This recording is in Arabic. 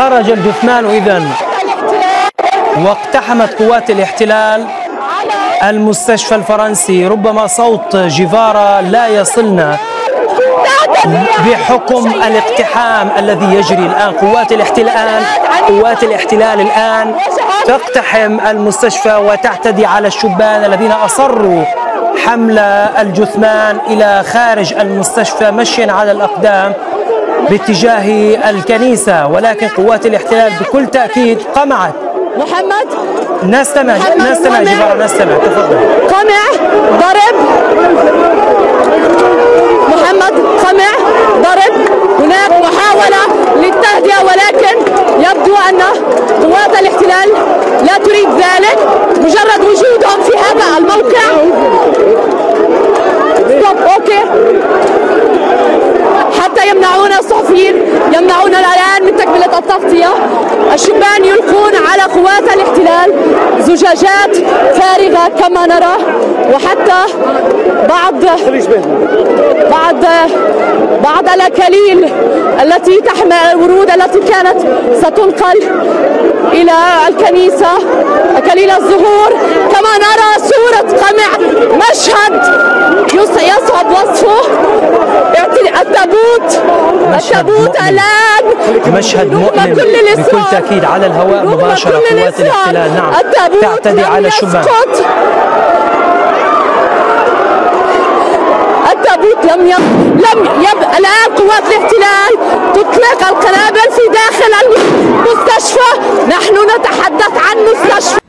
خرج الجثمان إذن، واقتحمت قوات الاحتلال المستشفى الفرنسي. ربما صوت جيفارا لا يصلنا بحكم الاقتحام الذي يجري الآن. قوات الاحتلال الآن تقتحم المستشفى وتعتدي على الشبان الذين أصروا حمل الجثمان إلى خارج المستشفى مشيا على الأقدام باتجاه الكنيسة، ولكن قوات الاحتلال بكل تأكيد قمعت. محمد نستمع جيفارا، نستمع، تفضل. قمع، ضرب محمد، قمع، ضرب. هناك محاولة للتهدئة، ولكن يبدو أن قوات الاحتلال لا تريد ذلك. مجرد وجودهم في هذا الموقع أوكي حتى يمنعون الصحفيين، يمنعون الآن من تكملة التغطية. الشبان يلقون على قوات الاحتلال زجاجات فارغة كما نرى، وحتى بعض الأكاليل التي تحمل الورود التي كانت ستنقل إلى الكنيسة، أكاليل الزهور. كما نرى صورة قمع، مشهد يصعب وصفه. التابوت الآن مشهد مؤلم بكل تأكيد على الهواء مباشرة. قوات الاحتلال نعم تعتدي على الشبان. التابوت الآن قوات الاحتلال تطلق القنابل في داخل المستشفى. نحن نتحدث عن مستشفى